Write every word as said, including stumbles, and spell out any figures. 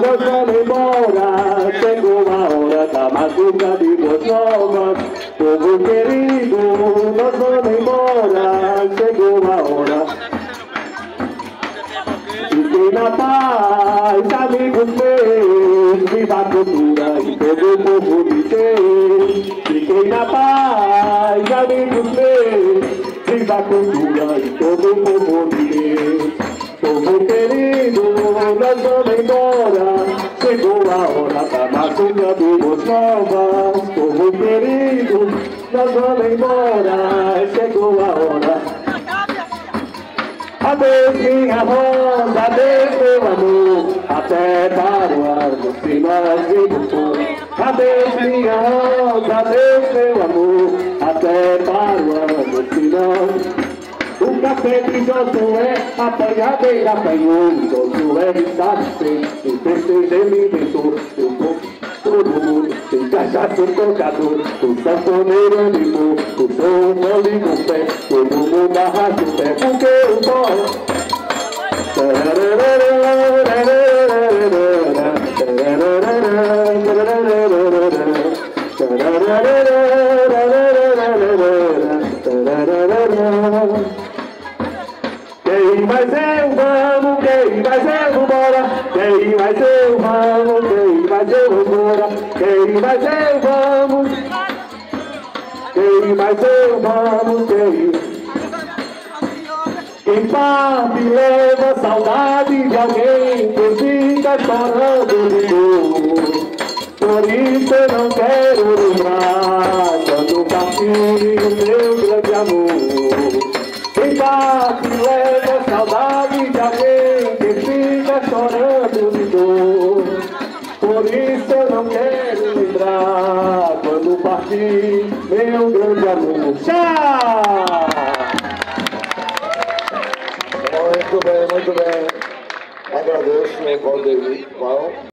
nós vamos embora, chegou a hora da madruga de boas novas. Povo querido, nós vamos embora, chegou a hora. Fiquem na paz, amigos meus, viva a cultura e todo o povo de Deus. Fiquem na paz, amigos meus, viva a cultura e todo o povo de Deus. Povo querido, nós vamos embora, chegou a hora da madruga de boas novas. Povo querido, nós vamos embora, chegou a hora. Adeus minha rosa, adeus meu amor, até para o ano se nós vimos for. Adeus minha rosa, adeus meu amor, até para o ano se nós. O café de Josué, apanhadeira apanhou, Josué está sem, o festejo ele inventou, eu vou. Todo mundo tem cachaça, o tocador, o sanfoneiro animou, o som não liga o pé, todo mundo arrasta o pé, porque o pó. Quem mais eu vamos, quem mais eu bora, quem mais eu vamos, quem mais eu bora, quem mais eu vamos, quem mais eu vamos, quem. Quem parte leva saudade de alguém que fica chorando de dor. Por isso eu não quero lembrar quando partir o meu grande amor. Quem parte leva saudade de alguém que fica chorando de dor. Por isso eu não quero lembrar quando partir meu grande amor. Tchau! Muito bem, muito bem. Agradeço ao Valdeir Val.